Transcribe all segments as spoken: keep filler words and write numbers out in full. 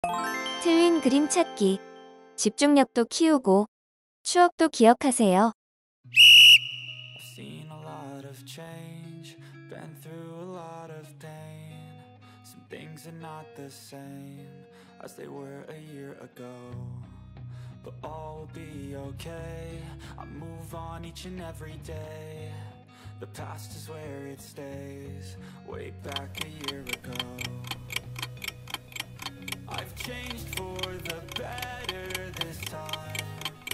틀린 그림 찾기. 집중력도 키우고 추억도 기억하세요. I've seen a lot of change, been through a lot of pain. Some things are not the same as they were a year ago, but all will be okay. I move on each and every day. The past is where it stays, way back a year ago. I've changed for the better this time.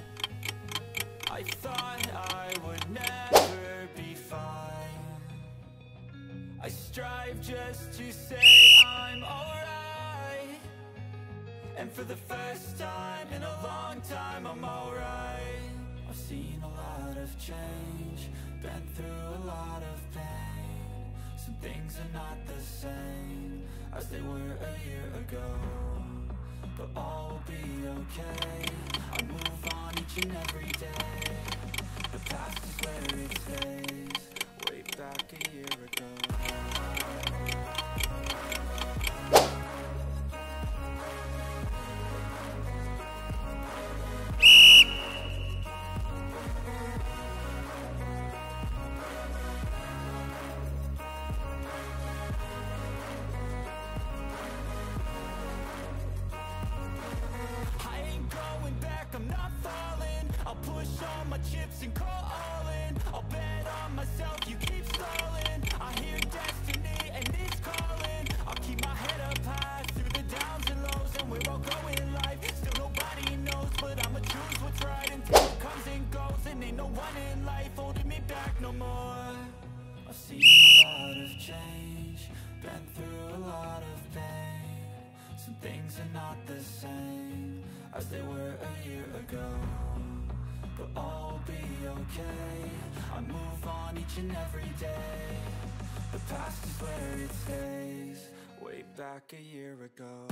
I thought I would never be fine. I strive just to say I'm alright, and for the first time in a long time I'm alright. I've seen a lot of change, been through a lot of pain. Some things are not the same as they were a year ago, but all will be okay. I move on each and every day. The past is where it stays, way back a year ago. Chips and call all in. I'll bet on myself, you keep stalling. I hear destiny and it's calling. I'll keep my head up high through the downs and lows, and we're all going life. Still nobody knows, but I'ma choose what's right and take what comes and goes. And ain't no one in life holding me back no more. I've seen a lot of change, been through a lot of pain. Some things are not the same as they were a year ago, but all will be okay. I move on each and every day. The past is where it stays, way back a year ago.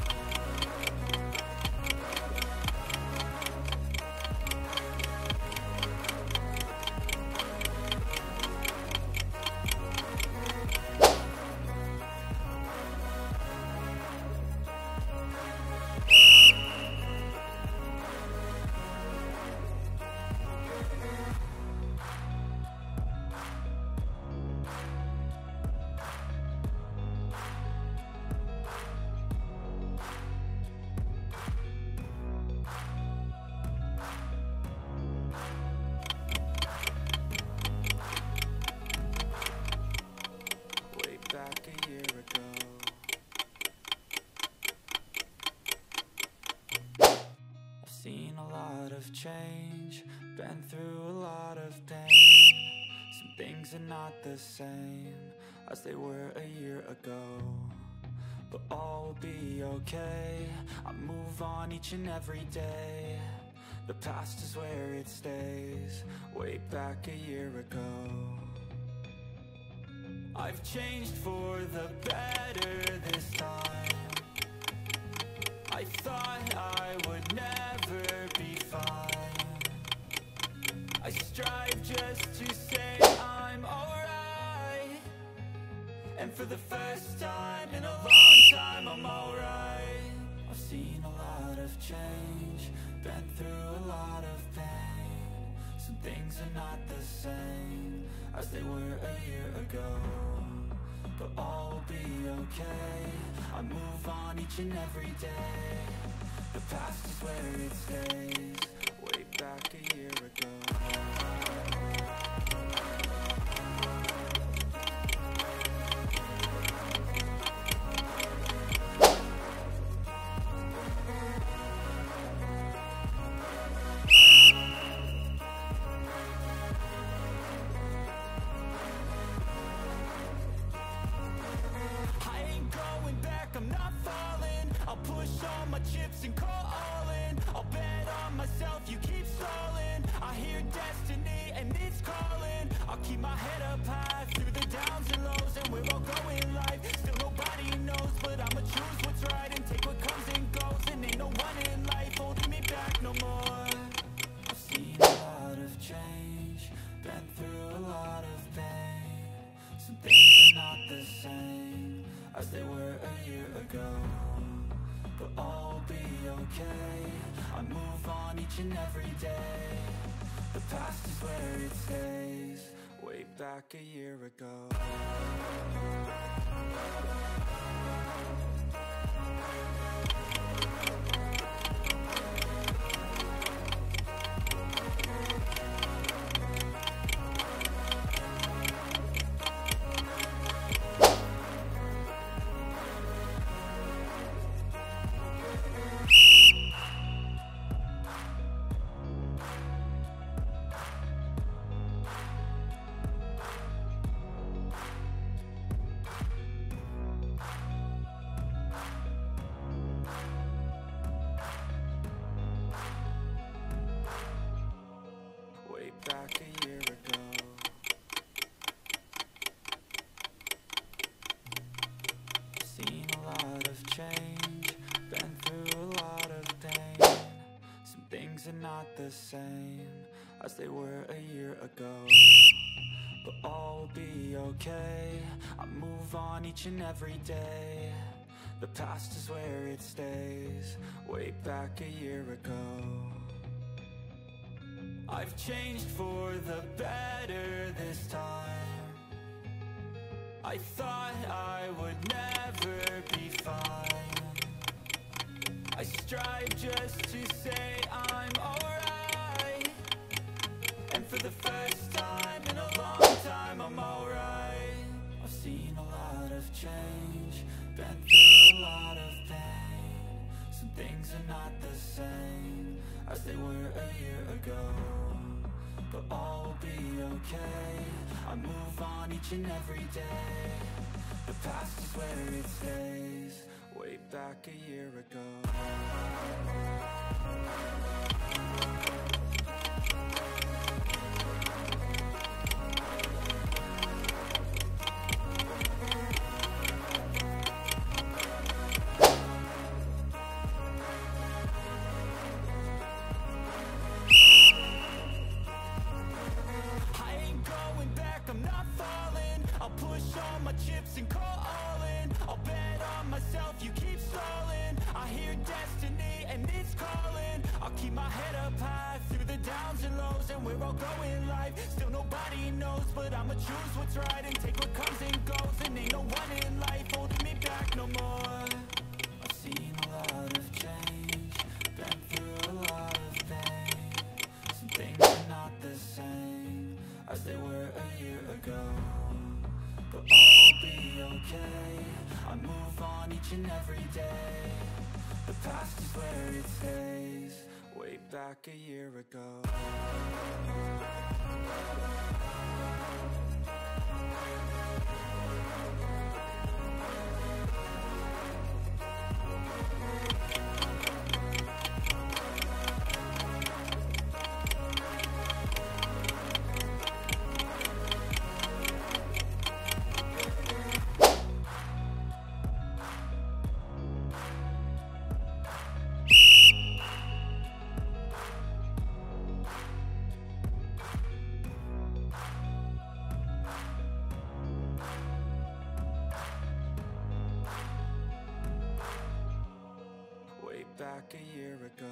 Back a year ago. I've seen a lot of change, been through a lot of pain. Some things are not the same as they were a year ago, but all will be okay. I move on each and every day. The past is where it stays, way back a year ago. I've changed for the better this time. I thought I would never be fine. I strive just to say I'm alright, and for the first time in a long time I'm alright. I've seen a lot of change, been through a lot of pain. Some things are not the same as they were a year ago, but all will be okay. I move on each and every day. The past is where it stays, way back a year ago. Chips and call all in. I'll bet on myself, you keep stalling. I hear destiny and it's calling. I'll keep my head up high through the downs and lows, and we're all going life. Still nobody knows, but I'ma choose what's right and take what comes and goes. And ain't no one in life holding me back no more. I've seen a lot of change, been through a lot of pain. Some things are not the same as they were a year ago, but all will be okay. I move on each and every day. The past is where it stays. Way back a year ago. Way back a year ago. Seen a lot of change, been through a lot of pain. Some things are not the same as they were a year ago, but all will be okay. I move on each and every day. The past is where it stays. Way back a year ago. I've changed for the better this time. I thought I would never be fine. I strive just to say I'm alright, and for the first time in a long time I'm alright. I've seen a lot of change, been through a lot of pain. Some things are not the same as they were a year ago, but all will be okay. I move on each and every day. The past is where it stays. Way back a year ago. Chips and call all in. I'll bet on myself, you keep stalling. I hear destiny and it's calling. I'll keep my head up high through the downs and lows, and we're all going life. Still nobody knows, but I'ma choose what's right and take what comes and goes. And ain't no one in life holding me back no more. I've seen a lot of change, been through a lot of pain. Some things are not the same as they were a year ago, but all will be okay. I move on each and every day. The past is where it stays. Way back a year ago. Back a year ago.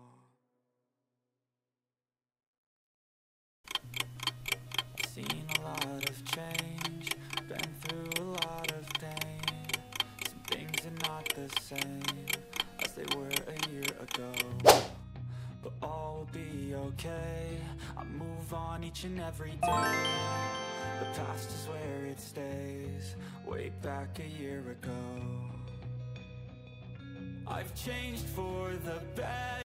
Seen a lot of change, been through a lot of pain. Some things are not the same as they were a year ago, but all will be okay. I move on each and every day. The past is where it stays. Way back a year ago. I've changed for the better.